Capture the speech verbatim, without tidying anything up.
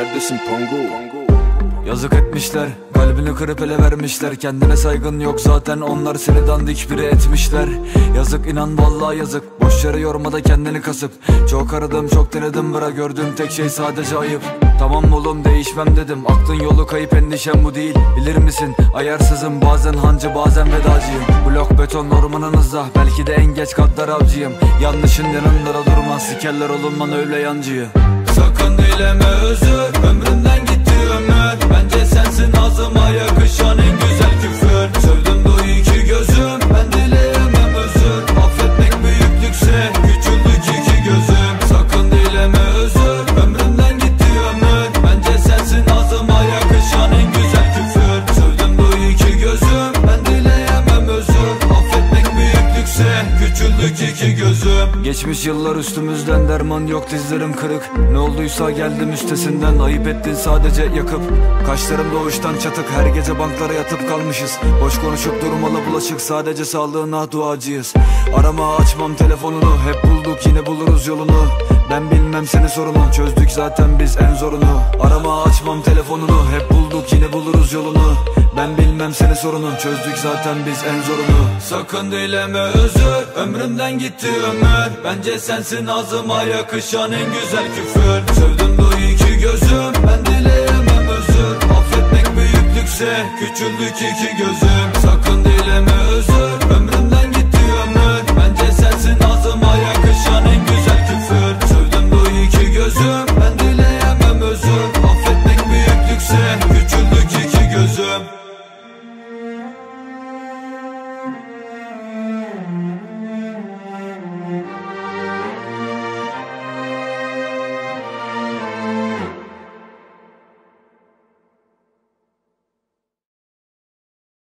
neredesin Pango? Yazık etmişler, kalbini kırıp ele vermişler. Kendine saygın yok zaten, onlar seni dandik biri etmişler. Yazık inan vallahi yazık, boş yere yorma da kendini kasıp. Çok aradım çok denedim, bırak gördüğüm tek şey sadece ayıp. Tamam oğlum değişmem dedim, aklın yolu kayıp, endişem bu değil. Bilir misin ayarsızım, bazen hancı bazen vedacıyım. Blok beton ormanınızda, belki de en geç katlar avcıyım. Yanlışın yanında da durmaz, sikerler olunman öyle yancıyı. Sakın dileme özür, ömrümden gitti ömür. Bence sensin ağzıma yakışan en güzel küfür. Sövdüm bu iki gözüm, ben dileyemem özür. Affetmek büyüklükse, küçüldük iki gözüm. Sakın dileme özür, ömrümden gitti ömür. Bence sensin ağzıma yakışan en güzel küfür. Sövdüm bu iki gözüm, ben dileyemem özür. Affetmek büyüklükse, küçüldük iki gözüm. Geçmiş yıllar üstümüzden, derman yok dizlerim kırık. Ne olduysa geldim üstesinden, ayıp ettin sadece yakıp. Kaşlarım doğuştan çatık, her gece banklara yatıp kalmışız. Boş konuşup durmalı bulaşık, sadece sağlığına duacıyız. Arama açmam telefonunu, hep bulduk yine buluruz yolunu. Ben bilmem senin sorunu, çözdük zaten biz en zorunu. Arama açmam telefonunu, hep bulduk yine buluruz yolunu. Ben bilmem senin sorunun, çözdük zaten biz en zorunu. Sakın dileme özür, ömrümden gitti ömür. Bence sensin ağzıma yakışan en güzel küfür. Sövdüm bu iki gözüm, ben dileyemem özür. Affetmek büyüklükse, küçüldük iki gözüm. Sakın